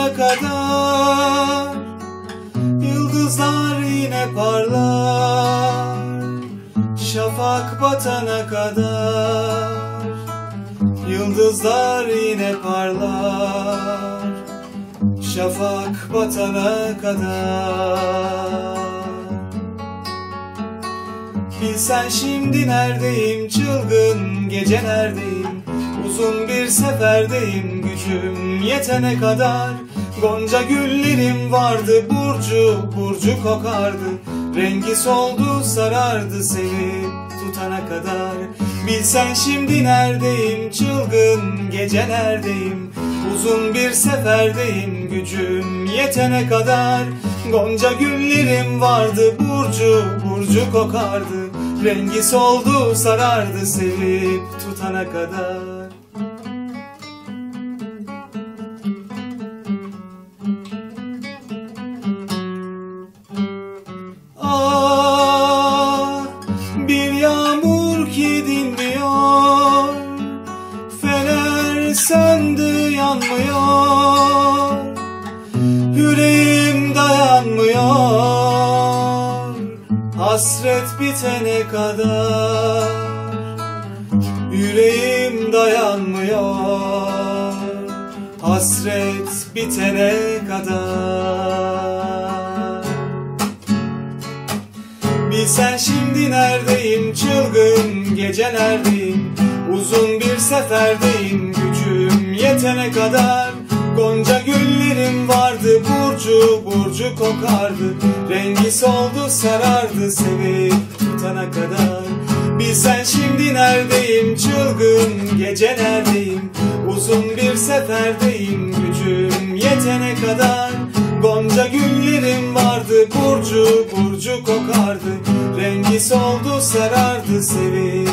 batana kadar yıldızlar yine parlar. Şafak batana kadar yıldızlar yine parlar. Şafak batana kadar. Bilsen şimdi neredeyim, çılgın gece neredeyim, uzun bir seferdeyim, gücüm yetene kadar. Gonca güllerim vardı, burcu burcu kokardı, rengi soldu sarardı seni tutana kadar. Bilsen şimdi neredeyim, çılgın gece neredeyim, uzun bir seferdeyim, gücüm yetene kadar. Gonca güllerim vardı, burcu burcu kokardı, rengi soldu sarardı sevip tutana kadar. Ah, bir yağmur ki dinmiyor, fener söndü yanmıyor, yüreğim dayanmıyor, hasret bitene kadar. Yüreğim dayanmıyor, hasret bitene kadar. Bilsen şimdi neredeyim, çılgın gece neredeyim, uzun bir seferdeyim, gücüm yetene kadar. Gonca güllerim vardı, burcu burcu kokardı, rengi soldu sarardı sevip tutana kadar. Bilsen şimdi neredeyim, çılgın gece neredeyim, uzun bir seferdeyim, gücüm yetene kadar. Gonca güllerim vardı, burcu burcu kokardı, rengi soldu sarardı sevip